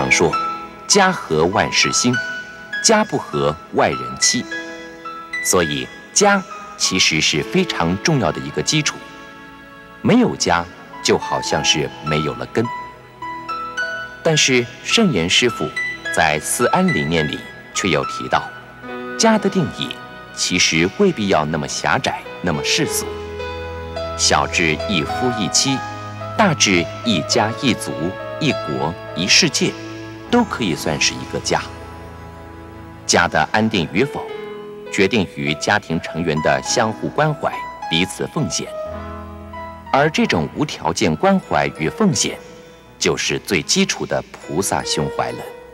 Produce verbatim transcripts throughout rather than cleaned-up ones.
常说：“家和万事兴，家不和外人欺。”所以，家其实是非常重要的一个基础。没有家，就好像是没有了根。但是圣严师父在思安理念里却又提到，家的定义其实未必要那么狭窄，那么世俗。小至一夫一妻，大至一家一族、一国一世界，都可以算是一个家。家的安定与否，决定于家庭成员的相互关怀、彼此奉献。而这种无条件关怀与奉献，就是最基础的菩萨胸怀了。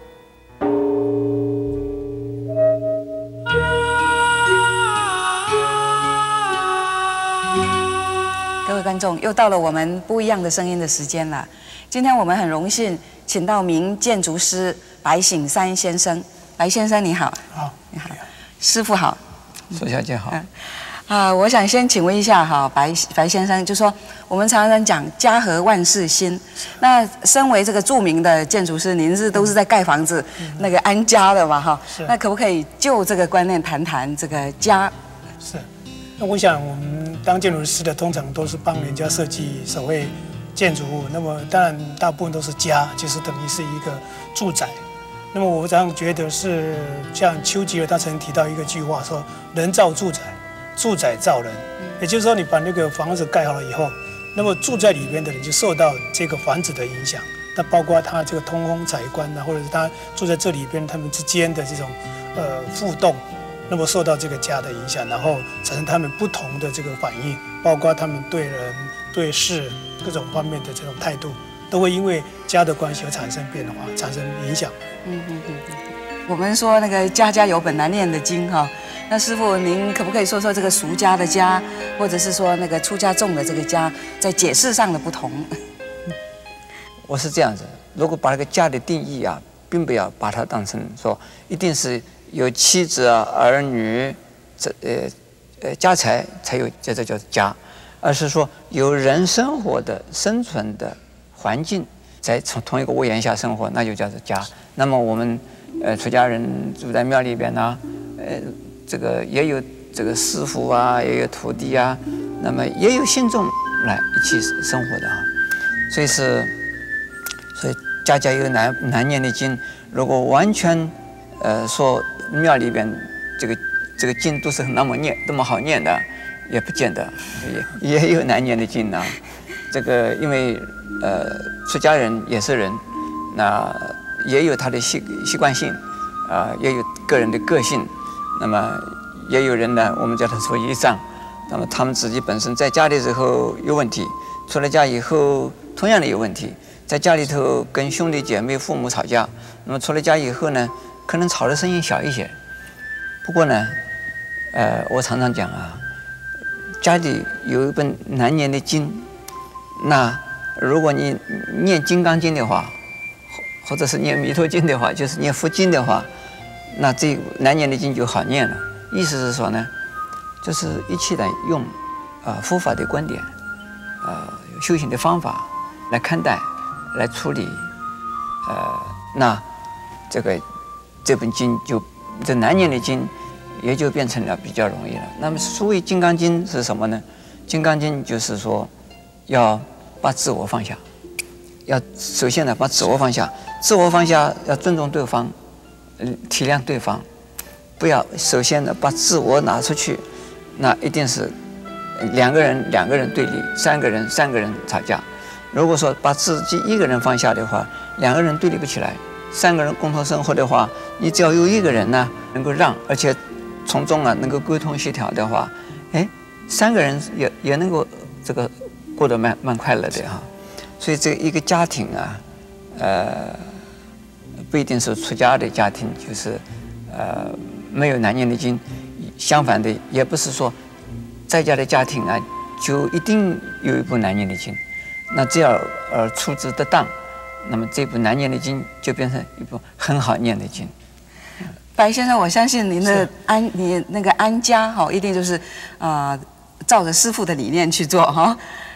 各位观众，又到了我们不一样的声音的时间了。今天我们很荣幸请到名建筑师白醒山先生。白先生你好。 好， 你好，师父好， 苏小姐好。 嗯啊，我想先请问一下哈，白白先生，就说我们常常讲家和万事兴，那身为这个著名的建筑师，您是都是在盖房子、嗯、那个安家的嘛哈？那可不可以就这个观念谈谈这个家？ 是，那我想我们当建筑师的通常都是帮人家设计所谓建筑物，那么当然大部分都是家，就是等于是一个住宅。那么我这样觉得是像丘吉尔他曾提到一个句话说：“人造住宅。”住宅造人，也就是说，你把那个房子盖好了以后，那么住在里面的人就受到这个房子的影响。那包括他这个通风采光啊，或者是他住在这里边，他们之间的这种呃互动，那么受到这个家的影响，然后产生他们不同的这个反应，包括他们对人、对事各种方面的这种态度，都会因为家的关系而产生变化，产生影响。 嗯嗯嗯嗯。我们说那个家家有本难念的经哈。那师父，您可不可以说说这个俗家的家，或者是说那个出家众的这个家，在解释上的不同？ 我是这样子，如果把那个家的定义啊，并不要把它当成说一定是有妻子啊、儿女、这呃呃家财才有这这叫家，而是说有人生活的、生存的环境，在从同一个屋檐下生活，那就叫做家。那么我们呃出家人住在庙里边呢、啊，呃。这个也有这个师傅啊，也有徒弟啊，那么也有信众来一起生活的啊，所以是，所以家家有难难念的经。如果完全呃说庙里边这个这个经都是那么念那么好念的，也不见得，也也有难念的经啊。这个因为呃出家人也是人，那也有他的习习惯性啊、呃，也有个人的个性。那么也有人呢，我们叫他说业障，那么他们自己本身在家的时候有问题，出了家以后同样的有问题，在家里头跟兄弟姐妹、父母吵架，那么出了家以后呢，可能吵的声音小一些。不过呢，呃，我常常讲啊，家里有一本难念的经，那如果你念《金刚经》的话，或者是念《弥陀经》的话，就是念佛经的话。那这难念的经就好念了，意思是说呢，就是一起来用啊、呃、佛法的观点，呃修行的方法来看待、来处理，呃，那这个这本经就这难念的经也就变成了比较容易了。那么所谓《金刚经》是什么呢？《金刚经》就是说要把自我放下，要首先呢把自我放下，自我放下要尊重对方。体谅对方，不要首先呢把自我拿出去，那一定是两个人两个人对立，三个人三个人吵架。如果说把自己一个人放下的话，两个人对立不起来；三个人共同生活的话，你只要有一个人呢能够让，而且从中啊能够沟通协调的话，哎，三个人也也能够这个过得蛮蛮快乐的哈。所以这一个家庭啊，呃。不一定是出家的家庭，就是呃没有难念的经。相反的，也不是说在家的家庭啊就一定有一部难念的经。那只要呃处置得当，那么这部难念的经就变成一部很好念的经。 白先生，我相信您的安，你那个安家哈，一定就是啊、呃、照着师父的理念去做哈。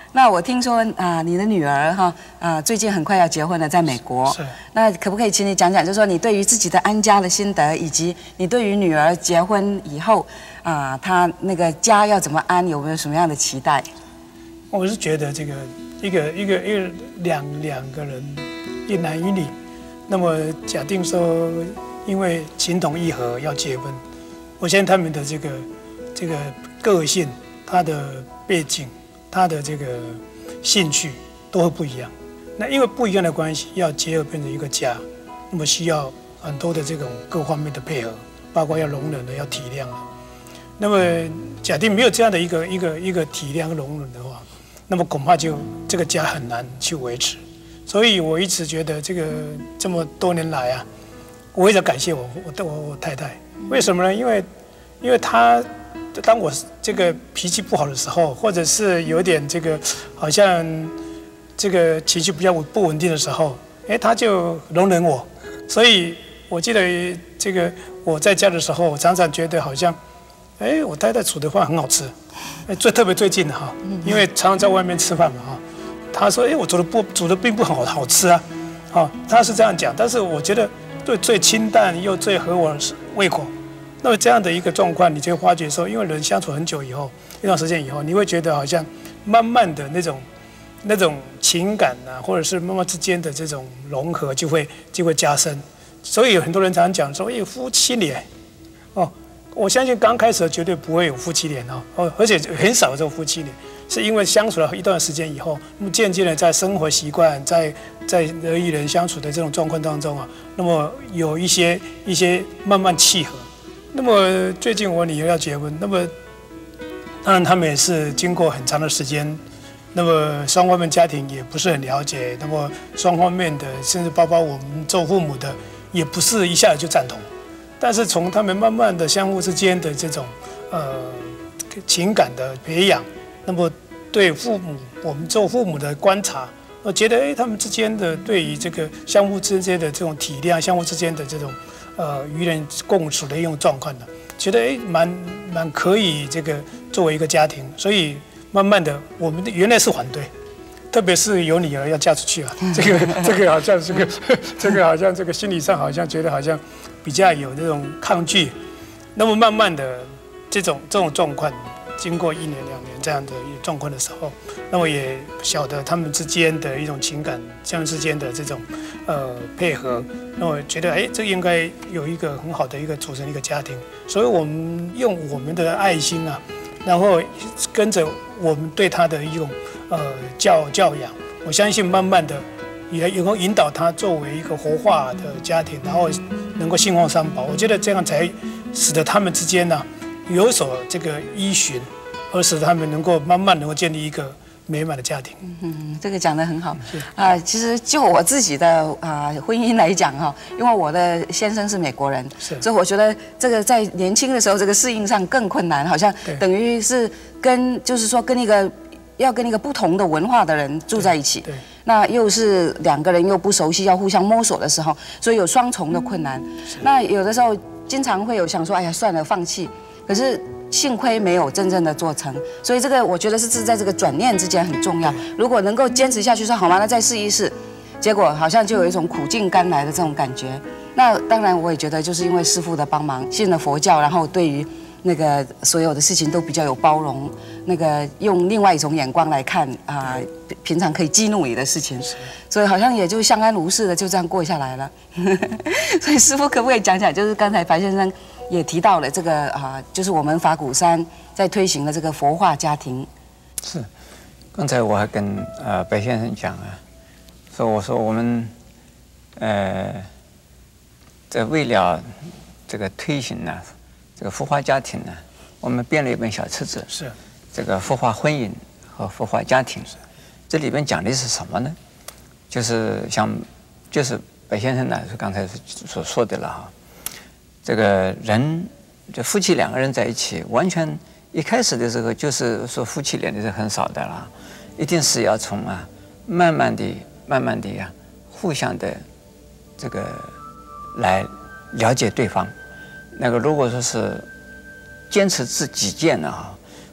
那我听说啊、你的女儿哈啊、最近很快要结婚了，在美国。 是。 那可不可以请你讲讲，就是说你对于自己的安家的心得，以及你对于女儿结婚以后啊、她那个家要怎么安，有没有什么样的期待？ 我是觉得这个一个一个一个两两个人，一男一女，那么假定说因为情同意合要结婚，我相信他们的这个这个个性、他的背景、他的这个兴趣都会不一样。那因为不一样的关系，要结合变成一个家，那么需要很多的这种各方面的配合，包括要容忍的、要体谅的。那么假定没有这样的一个一个一个体谅和容忍的话，那么恐怕就这个家很难去维持。所以我一直觉得这个这么多年来啊，我一直感谢我我我我太太，为什么呢？因为因为她当我这个脾气不好的时候，或者是有点这个好像这个情绪比较不稳定的时候，哎，她就容忍我。所以我记得这个我在家的时候，我常常觉得好像，哎，我太太煮的饭很好吃。哎，最特别最近哈，因为常常在外面吃饭嘛哈，她说，哎，我煮的不煮的并不很好好吃啊，啊，她是这样讲，但是我觉得对最清淡又最合我胃口。那么这样的一个状况，你就会发觉说，因为人相处很久以后，一段时间以后，你会觉得好像慢慢的那种那种情感啊，或者是妈妈之间的这种融合就会就会加深。所以有很多人常常讲说，哎，夫妻脸，哦，我相信刚开始绝对不会有夫妻脸哦，哦，而且很少有这种夫妻脸，是因为相处了一段时间以后，那么渐渐的在生活习惯，在在人与人相处的这种状况当中啊，那么有一些一些慢慢契合。那么最近我女儿要结婚，那么当然他们也是经过很长的时间，那么双方面家庭也不是很了解，那么双方面的甚至包括我们做父母的，也不是一下子就赞同。但是从他们慢慢的相互之间的这种呃情感的培养，那么对父母我们做父母的观察，我觉得哎他们之间的对于这个相互之间的这种体谅，相互之间的这种呃与人共处的一种状况呢，觉得哎蛮蛮可以这个作为一个家庭，所以慢慢的我们原来是反对。特别是有女儿要嫁出去啊，这个这个好像这个这个好像这个心理上好像觉得好像比较有这种抗拒。那么慢慢的这种这种状况，经过一年两年这样的一个状况的时候，那么也晓得他们之间的一种情感，相互之间的这种呃配合，那我觉得哎，这应该有一个很好的一个组成一个家庭。所以我们用我们的爱心啊，然后跟着我们对他的一种。呃，教教养，我相信慢慢的也能够引导他作为一个活化的家庭，然后能够兴旺三宝。我觉得这样才使得他们之间呢、啊、有所这个依循，而使他们能够慢慢能够建立一个美满的家庭。 嗯，这个讲得很好啊、呃。其实就我自己的啊、呃、婚姻来讲哈，因为我的先生是美国人，所以我觉得这个在年轻的时候这个适应上更困难，好像等于是跟就是说跟一个。要跟一个不同的文化的人住在一起，那又是两个人又不熟悉，要互相摸索的时候，所以有双重的困难。那有的时候经常会有想说，哎呀，算了，放弃。可是幸亏没有真正的做成，所以这个我觉得是是在这个转念之间很重要。如果能够坚持下去，说好吗？那再试一试，结果好像就有一种苦尽甘来的这种感觉。那当然，我也觉得就是因为师父的帮忙，信了佛教，然后对于。那个所有的事情都比较有包容，那个用另外一种眼光来看啊、呃，平常可以激怒你的事情，所以好像也就相安无事的就这样过下来了。所以师父可不可以讲讲，就是刚才白先生也提到了这个啊、呃，就是我们法鼓山在推行的这个佛化家庭。 是，刚才我还跟呃白先生讲啊，说我说我们呃在为了这个推行呢、啊。这个孵化家庭呢，我们编了一本小册子， 是这个孵化婚姻和孵化家庭。这里边讲的是什么呢？就是像，就是白先生呢是刚才所说的了哈。这个人，这夫妻两个人在一起，完全一开始的时候就是说夫妻脸的是很少的啦，一定是要从啊慢慢的、慢慢的呀，互相的这个来了解对方。那个如果说是坚持自己见的哈，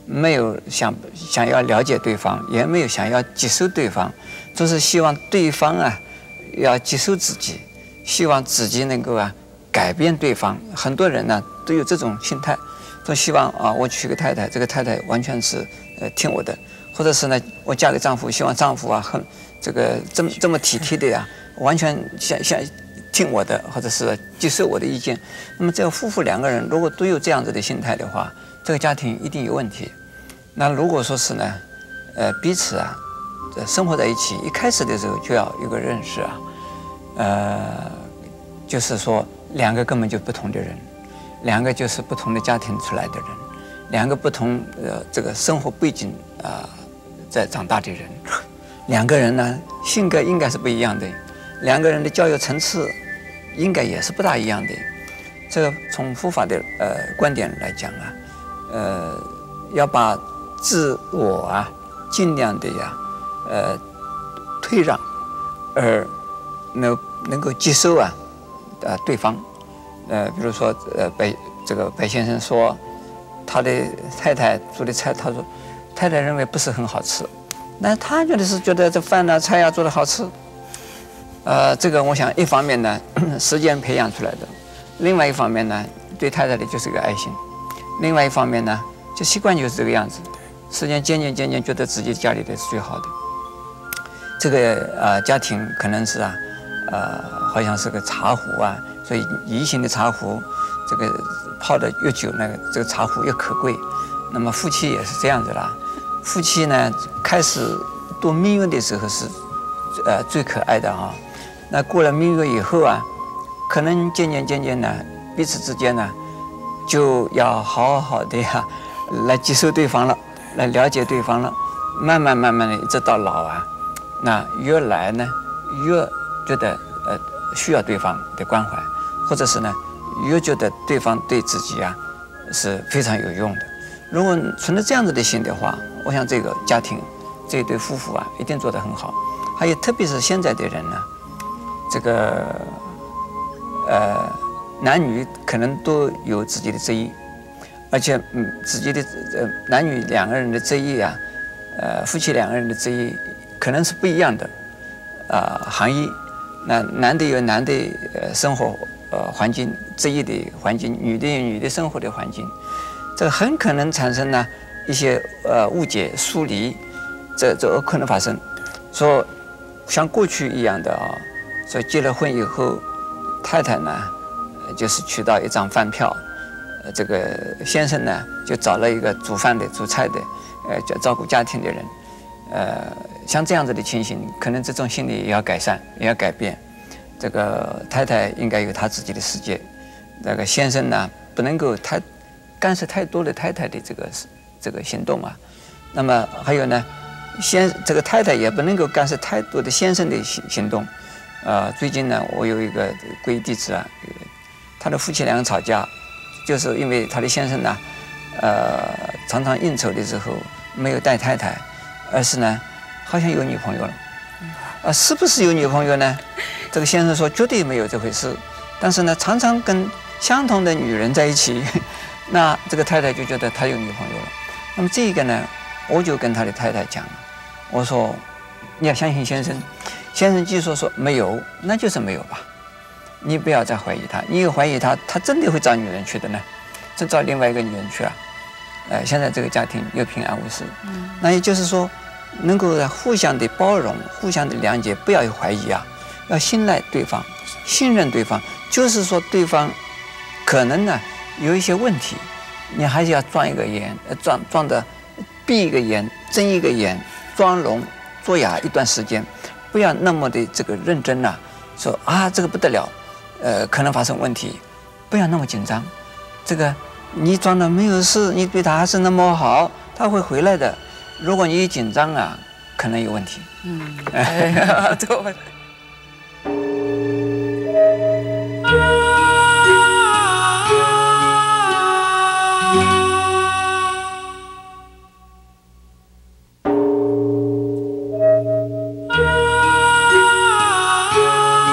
没有想想要了解对方，也没有想要接受对方，都是希望对方啊要接受自己，希望自己能够啊改变对方。很多人呢都有这种心态，都希望啊我娶个太太，这个太太完全是呃听我的，或者是呢我嫁给丈夫，希望丈夫啊很这个这么这么体贴的呀，完全像像听我的，或者是接受我的意见。那么这个夫妇两个人如果都有这样子的心态的话，这个家庭一定有问题。那如果说是呢，呃，彼此啊，生活在一起，一开始的时候就要有个认识啊，呃，就是说两个根本就不同的人，两个就是不同的家庭出来的人，两个不同呃这个生活背景啊、呃、在长大的人，两个人呢性格应该是不一样的，两个人的教育层次应该也是不大一样的。这个从佛法的呃观点来讲啊。呃，要把自我啊，尽量的呀，呃，退让，而能能够接受啊，啊对方，呃，比如说呃白这个白先生说，他的太太做的菜，他说太太认为不是很好吃，那他觉得是觉得这饭啊菜啊做的好吃，呃，这个我想一方面呢时间培养出来的，另外一方面呢对太太的就是个爱心。另外一方面呢，就习惯就是这个样子，时间渐渐渐渐觉得自己家里的是最好的。这个呃家庭可能是啊，呃好像是个茶壶啊，所以宜兴的茶壶，这个泡的越久，那个这个茶壶越可贵。那么夫妻也是这样子啦，夫妻呢开始度蜜月的时候是呃最可爱的啊，那过了蜜月以后啊，可能渐渐渐渐呢，彼此之间呢。就要好好的呀，来接受对方了，来了解对方了，慢慢慢慢的一直到老啊，那越来呢越觉得呃需要对方的关怀，或者是呢越觉得对方对自己啊是非常有用的。如果存着这样子的心的话，我想这个家庭这一对夫妇啊一定做得很好。还有特别是现在的人呢，这个呃。男女可能都有自己的职业，而且嗯，自己的呃男女两个人的职业啊，呃，夫妻两个人的职业可能是不一样的啊、呃、行业。那男的有男的呃生活呃环境职业的环境，女的有女的生活的环境，这个很可能产生呢一些呃误解疏离，这这可能发生。说像过去一样的啊，说结了婚以后，太太呢。就是取到一张饭票，呃，这个先生呢就找了一个煮饭的、煮菜的，呃，叫照顾家庭的人，呃，像这样子的情形，可能这种心理也要改善，也要改变。这个太太应该有她自己的世界，那个先生呢不能够太干涉太多的太太的这个这个行动啊。那么还有呢，先这个太太也不能够干涉太多的先生的行行动。呃，最近呢，我有一个皈依弟子啊。他的夫妻两个吵架，就是因为他的先生呢，呃，常常应酬的时候没有带太太，而是呢，好像有女朋友了。啊，是不是有女朋友呢？这个先生说绝对没有这回事，但是呢，常常跟相同的女人在一起，那这个太太就觉得他有女朋友了。那么这个呢，我就跟他的太太讲了，我说你要相信先生，先生既说说没有，那就是没有吧。你不要再怀疑他，你有怀疑他，他真的会找女人去的呢，真找另外一个女人去啊！呃，现在这个家庭又平安无事，嗯，那也就是说，能够互相的包容、互相的谅解，不要有怀疑啊，要信赖对方，信任对方。就是说，对方可能呢有一些问题，你还是要装一个眼，呃，装装的闭一个眼，睁一个眼，装聋作哑一段时间，不要那么的这个认真呐、啊，说啊这个不得了。呃，可能发生问题，不要那么紧张。这个你装的没有事，你对他还是那么好，他会回来的。如果你一紧张啊，可能有问题。嗯，哎呀，这个。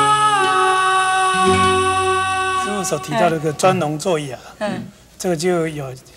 所提到这个装聋作哑，嗯，这个就有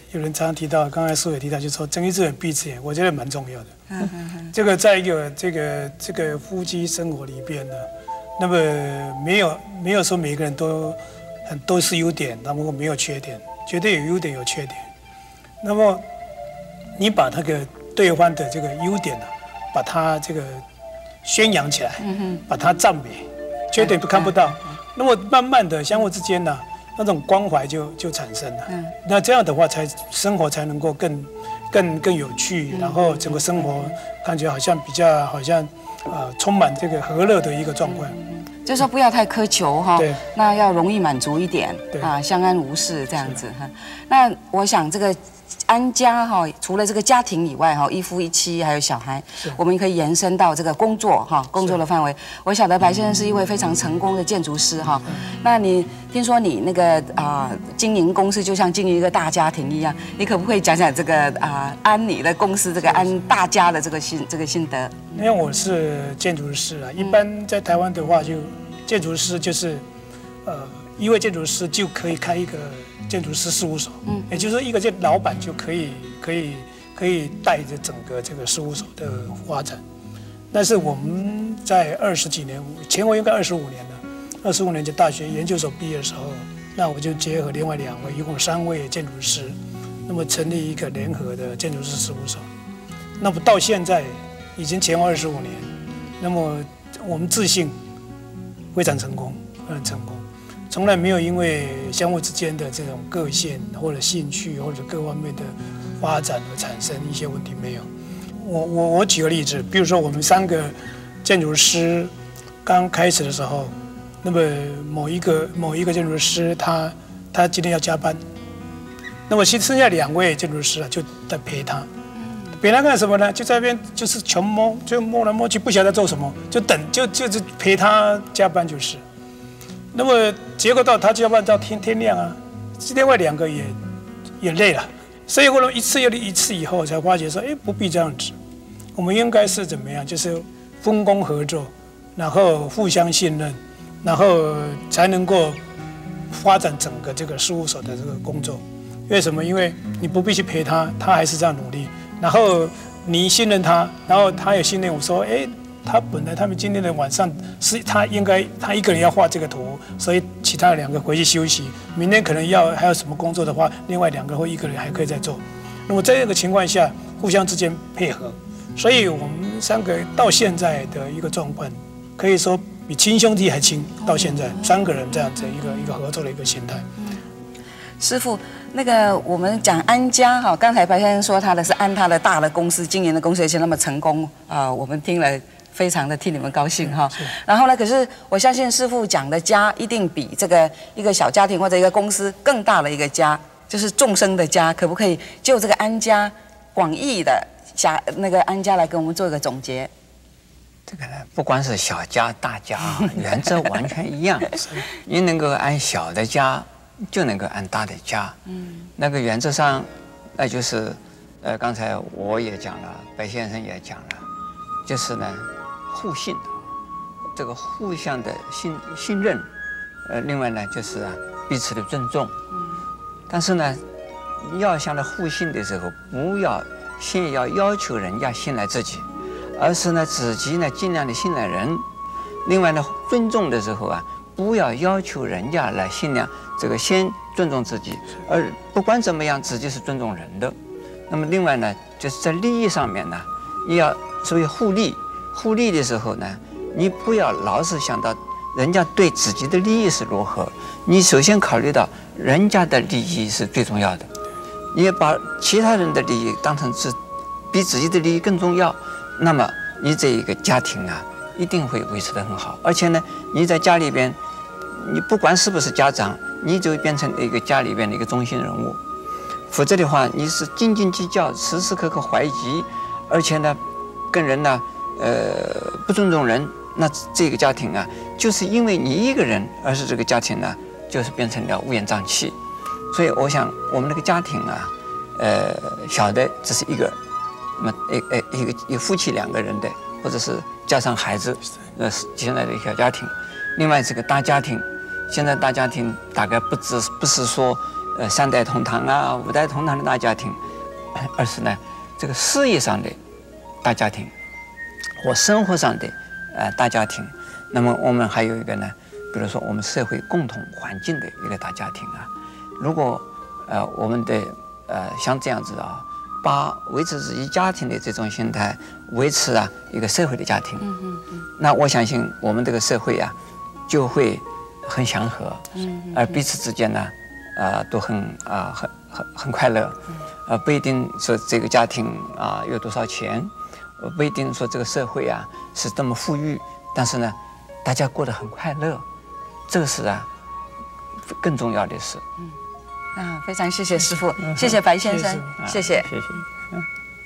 有人常常提到，刚才苏也提到，就是说睁一只眼闭一只眼，我觉得蛮重要的。嗯嗯这个在一个这个这个夫妻生活里边呢，那么没有没有说每个人都很都是优点，那么没有缺点，绝对有优点有缺点。那么你把那个对方的这个优点呢、啊，把它这个宣扬起来，嗯、把它赞美，缺点都看不到。嗯嗯、那么慢慢的相互之间呢、啊，那种关怀就就产生了。嗯、那这样的话，才生活才能够更更更有趣，嗯、然后整个生活感觉好像比较好像啊、呃、充满这个和乐的一个状况。嗯就是说不要太苛求哈，那要容易满足一点啊，相安无事这样子哈。那我想这个安家哈，除了这个家庭以外哈，一夫一妻还有小孩，我们可以延伸到这个工作哈，工作的范围。我晓得白先生是一位非常成功的建筑师哈，那你听说你那个啊、呃、经营公司就像经营一个大家庭一样，你可不可以讲讲这个啊、呃、安你的公司这个安大家的这个心这个心得？ 因为我是建筑师啊，一般在台湾的话就。建筑师就是，呃，一位建筑师就可以开一个建筑师事务所，嗯，也就是说，一个建老板就可以可以可以带着整个这个事务所的发展。但是我们在二十几年前，我应该二十五年了，二十五年在大学研究所毕业的时候，那我就结合另外两位，一共三位建筑师，那么成立一个联合的建筑师事务所。那么到现在已经前后二十五年，那么我们自信。非常成功，非常成功，从来没有因为相互之间的这种个性或者兴趣或者各方面的发展而产生一些问题，没有。我我我举个例子，比如说我们三个建筑师刚开始的时候，那么某一个某一个建筑师他他今天要加班，那么其实剩下两位建筑师啊就在陪他。陪他干什么呢？就在那边就是穷摸，就摸来摸去，不晓得做什么，就等，就就是陪他加班就是。那么结果到他加班到天天亮啊，另外两个也也累了，所以后来一次又一次以后才发觉说，哎，不必这样子，我们应该是怎么样？就是分工合作，然后互相信任，然后才能够发展整个这个事务所的这个工作。为什么？因为你不必去陪他，他还是这样努力。然后你信任他，然后他也信任我说，哎，他本来他们今天的晚上是他应该他一个人要画这个图，所以其他的两个回去休息。明天可能要还有什么工作的话，另外两个或一个人还可以再做。那么在这个情况下，互相之间配合，所以我们三个到现在的一个状况，可以说比亲兄弟还亲。到现在三个人这样子一个一个合作的一个心态。 师傅，那个我们讲安家哈，刚才白先生说他的是安他的大的公司经营的公司，而且那么成功啊、呃，我们听了非常的替你们高兴哈。然后呢，可是我相信师傅讲的家一定比这个一个小家庭或者一个公司更大的一个家，就是众生的家，可不可以就这个安家广义的辖那个安家来跟我们做一个总结？ 这个呢，不光是小家大家啊，原则完全一样。你能够安小的家，就能够安大的家。嗯，那个原则上，那就是，呃，刚才我也讲了，白先生也讲了，就是呢，互信，这个互相的信信任，呃，另外呢就是啊彼此的尊重。嗯，但是呢，要向他互信的时候，不要先要要求人家信赖自己，而是呢自己呢尽量的信赖人。另外呢，尊重的时候啊，不要要求人家来信赖。这个先尊重自己，而不管怎么样，自己是尊重人的。那么另外呢，就是在利益上面呢，你要所谓互利。互利的时候呢，你不要老是想到人家对自己的利益是如何，你首先考虑到人家的利益是最重要的。你也把其他人的利益当成是比自己的利益更重要，那么你这一个家庭啊，一定会维持得很好。而且呢，你在家里边，你不管是不是家长，你就变成一个家里边的一个中心人物。否则的话，你是斤斤计较，时时刻刻怀疑，而且呢，跟人呢，呃，不尊重人，那这个家庭啊，就是因为你一个人，而是这个家庭呢，就是变成了乌烟瘴气。所以我想，我们那个家庭啊，呃，小的只是一个，那么一呃一个一夫妻两个人的，或者是加上孩子，呃，现在的一个小家庭。另外这个大家庭。现在大家庭大概不只不是说呃三代同堂啊、五代同堂的大家庭，而是呢这个事业上的大家庭或生活上的呃大家庭。那么我们还有一个呢，比如说我们社会共同环境的一个大家庭啊。如果呃我们的呃像这样子啊，把维持自己家庭的这种心态维持啊一个社会的家庭，嗯嗯嗯，那我相信我们这个社会啊就会很祥和，嗯，而彼此之间呢，啊、呃、都很啊、呃、很很很快乐，呃不一定说这个家庭啊、呃、有多少钱，呃不一定说这个社会啊是这么富裕，但是呢大家过得很快乐，这个是啊更重要的事。 嗯，啊，非常谢谢师父，嗯、谢谢白先生，谢谢， 谢谢。嗯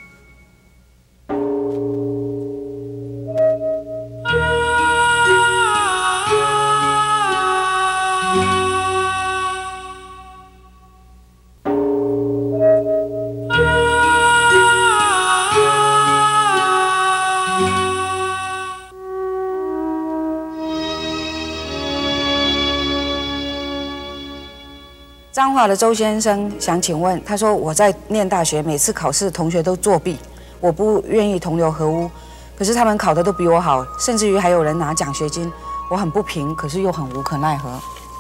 彰化的周先生想请问，他说我在念大学，每次考试同学都作弊，我不愿意同流合污，可是他们考得都比我好，甚至于还有人拿奖学金，我很不平，可是又很无可奈何。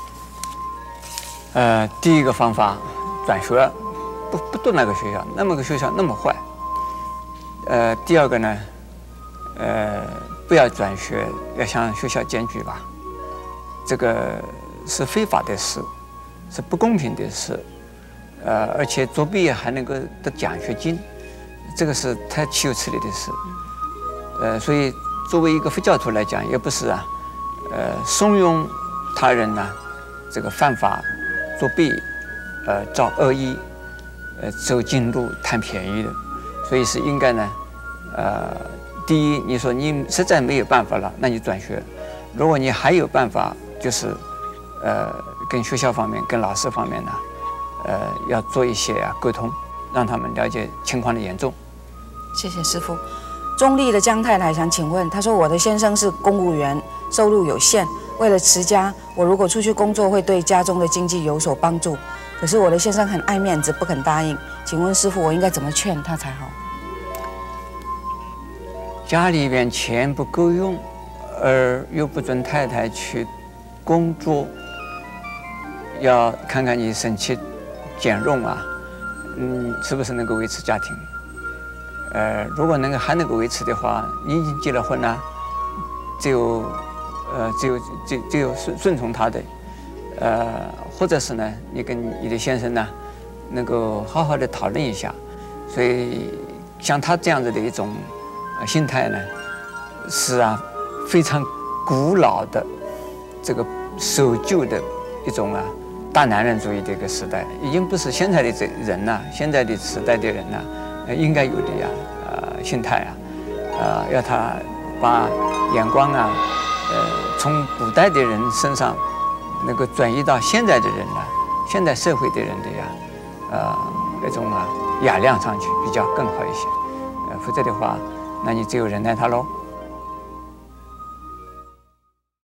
呃，第一个方法，转学，不不读那个学校，那么个学校那么坏。呃，第二个呢，呃，不要转学，要向学校检举吧，这个是非法的事。是不公平的事，呃，而且作弊还能够得奖学金，这个是太岂有此理的事，呃，所以作为一个佛教徒来讲，也不是啊，呃，怂恿他人呢、啊，这个犯法、作弊，呃，造恶意，呃，走近路贪便宜的，所以是应该呢，呃，第一，你说你实在没有办法了，那你转学；如果你还有办法，就是，呃。跟学校方面、跟老师方面呢，呃，要做一些啊沟通，让他们了解情况的严重。 谢谢师父。中立的江太太想请问，她说我的先生是公务员，收入有限，为了持家，我如果出去工作会对家中的经济有所帮助。可是我的先生很爱面子，不肯答应。请问师父，我应该怎么劝他才好？ 家里边钱不够用，而又不准太太去工作。要看看你省吃俭用啊，嗯，是不是能够维持家庭？呃，如果能够还能够维持的话，你已经结了婚了，只有呃只有只只有顺顺从他的，呃，或者是呢，你跟你的先生呢，能够好好的讨论一下。所以像他这样子的一种呃心态呢，是啊非常古老的这个守旧的一种啊。大男人主义的一个时代，已经不是现在的这人呐、啊，现在的时代的人呐、啊，呃，应该有的呀，呃，心态啊，呃，要他把眼光啊，呃，从古代的人身上能够转移到现在的人呢、啊，现在社会的人的呀，呃，那种啊雅量上去比较更好一些，呃，否则的话，那你只有忍耐他喽。